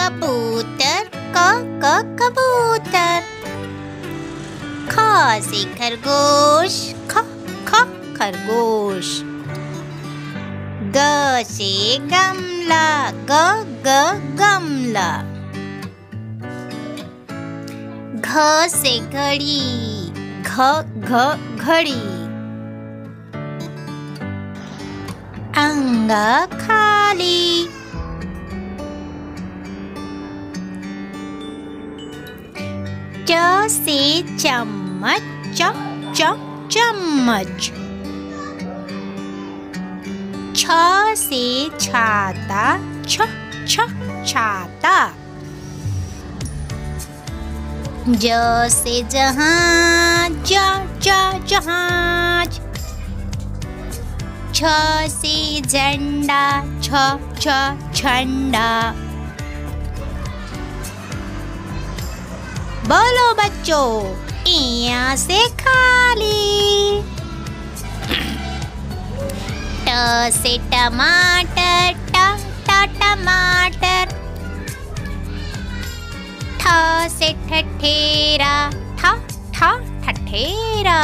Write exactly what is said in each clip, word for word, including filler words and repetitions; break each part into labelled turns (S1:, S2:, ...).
S1: कबूतर, क क कबूतर। ख से खरगोश, ख ख खरगोश। ग से गमला, ग ग गमला। घ से घड़ी, घ घ घड़ी। अंग खाली। च से चम्मच, च च चम्मच। छ से छाता, छ छ छाता। ज से जहाज, ज ज जहाज। छ से झंडा, छ छ झंडा। बोलो बच्चों, इया से खाली। ट से टमाटर, ट ट टमाटर। ठ से ठठेरा, ठ ठ ठठेरा।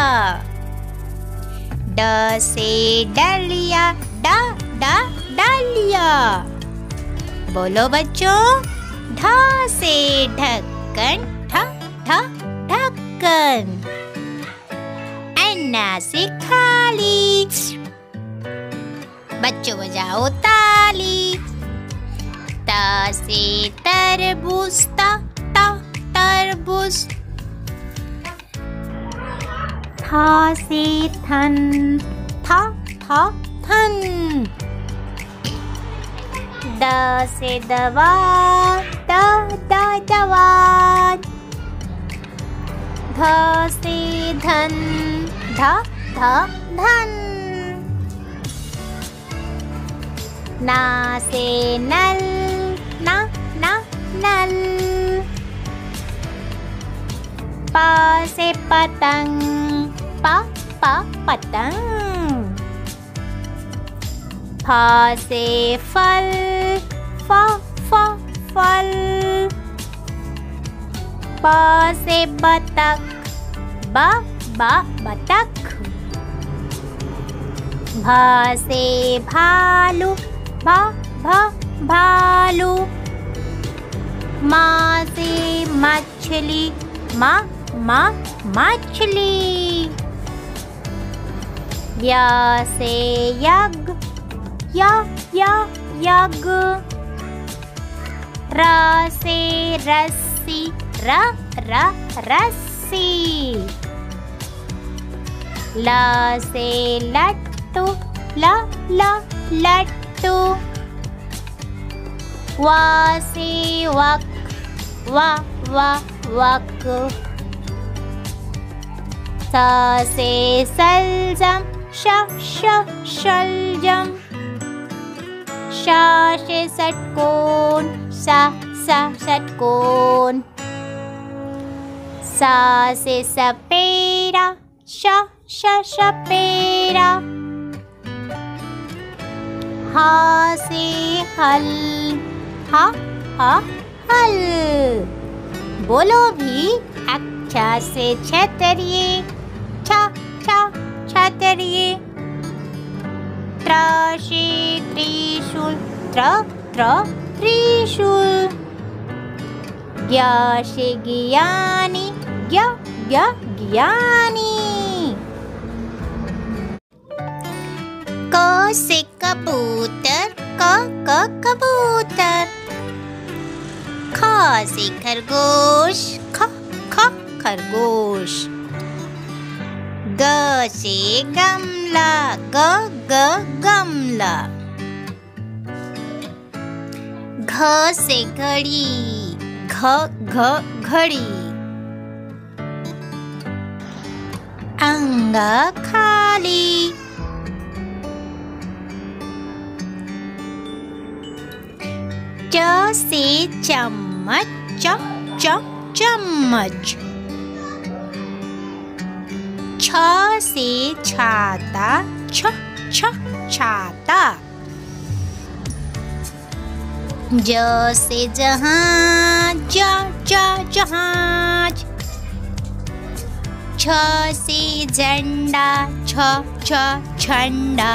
S1: ड से डलिया, ड ड डलिया। बोलो बच्चों, ढ से ढक्कन, ढ ढ ढक्कन। अन्ना से खाली। बच्चों बजाओ ताली। त से तरबूज, त त तरबूज। थ से थन, थ थ थन। द से दवा, द द दवा। ध से धन, ध ध धन। ना से नल, न न नल। प से पतंग, प प पतंग। फ से फल, फ फ फल। ब से बतख, ब ब बतख। भ से भालू, भ भ भालू। म से मछली, म म मछली। य से यज्ञ, य य यज्ञ। र से रस्सी, र र रस्सी। ल से लट्टू, ल ल लट्टू। व से वक, व व वक। स से सलजम, श श शलजम। श से षटकोण, स स षटकोण। स से सपेरा, श श सपेरा। ह से हल, ह ह हल। बोलो भी, अच्छा से छतरिए, छ छ छतरिए। त्र से त्रिशूल, त्र त्र त्रिशूल। ज्ञ से ज्ञानी, ज्ञ ज्ञ ज्ञानी। क से कबूतर, क क कबूतर। ख से खरगोश, ख ख खरगोश। ग से गमला, ग ग गमला। घ से घड़ी, घ घ घड़ी। अंग खाली। च से चम्मच, च च चम्मच। छ से छाता, छ छ छाता। ज से जहाज, ज ज जहाज। छ से झंडा, छ छ झंडा।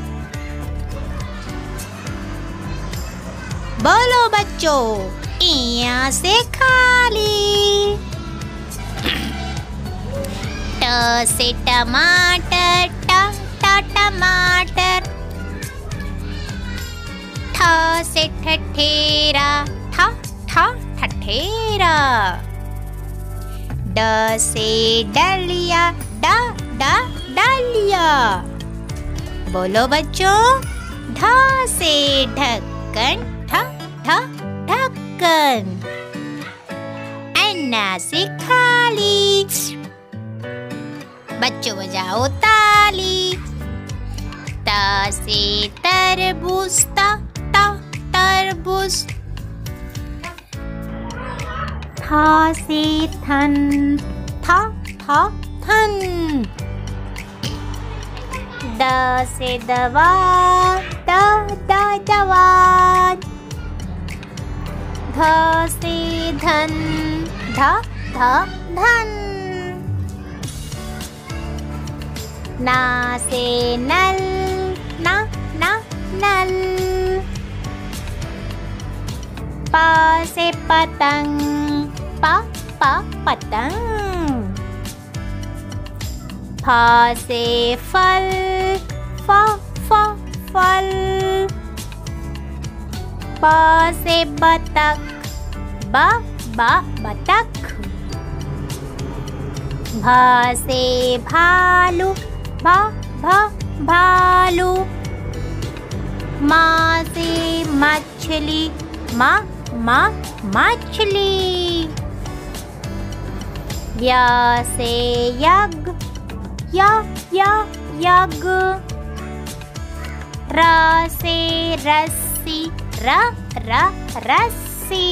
S1: बोलो बच्चों, इया से खाली। ट से टमाटर, ट ट टमाटर। ठ से ठठेरा, ठ ठ ठठेरा। ड से डलिया, ड ड डलिया। बोलो बच्चों, ढ से ढक्कन, ढ ढ ढक्कन। अन्ना से खाली। बच्चों बजाओ ताली। त से तरबूज, त त तरबूज। थ से थन, थ थ थन। द से दवा, द द दवात। ध से धन, ध ध धन। ना से नल, ना ना नल। प से पतंग, प प पतंग। फ से फल, फ फ फल। ब से बतख, ब ब बतख। भ से भालू, भ भ भालू। म से मछली, म म मछली। य से यज्ञ, य य यज्ञ। र से रस्सी, र र रस्सी।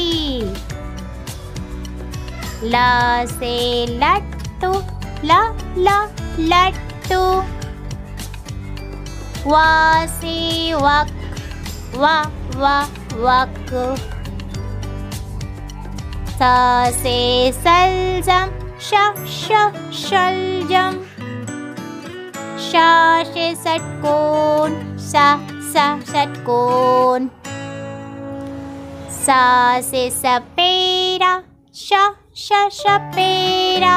S1: ल से लट्टू, ल ल लट्टू। व से वक, व व वक। स से सलजम, श श शलजम। श से षटकोण, स स षटकोण। स से सपेरा, श श सपेरा।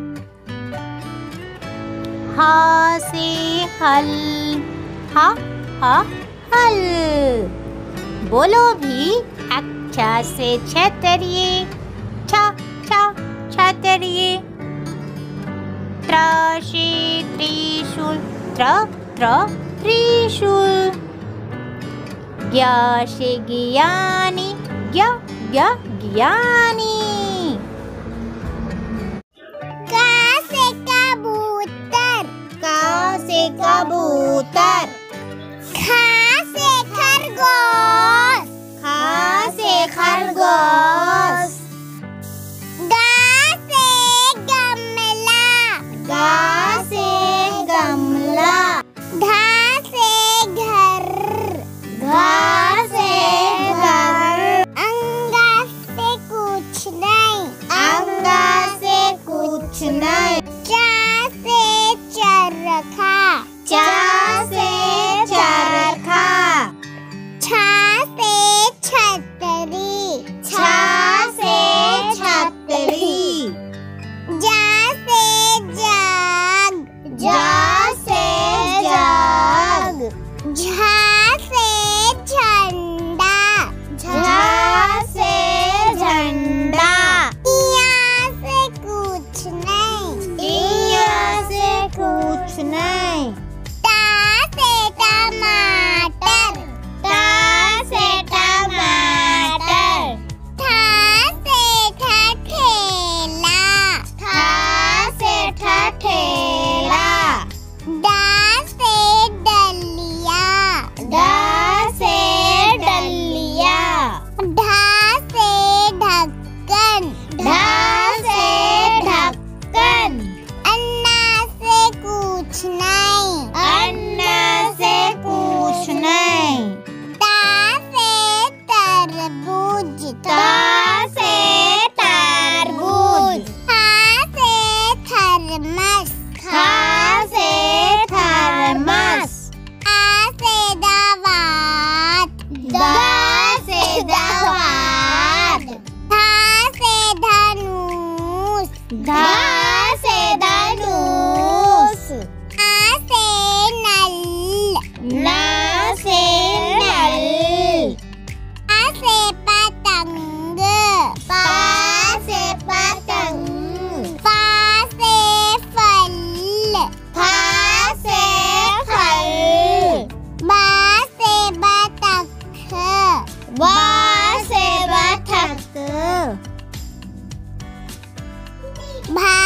S1: ह से हल, ह ह हल। बोलो भी, अच्छा से छतरिए, छ छ छतरिए। त्र से त्रिशूल, त्र त्र त्रिशूल। ज्ञ से ज्ञानी, ज्ञ ज्ञ ज्ञानी। क से कबूतर, क से कबूतर। ख से खरगोश, ख से खरगोश। ग से गमला, ग से गमला। ध से घर, घ से घर। अंगा से कुछ नहीं, अंगा से कुछ नहीं। च से चरखा, च से चरखा। छ से छतरी, छ धा से धनुष,
S2: आ से नल,
S1: ना से नल,
S2: आ से पतंग,
S1: पा से पतंग,
S2: फा से फल,
S1: फा से फल,
S2: बा से बतख,
S1: बा से बतख,
S2: भा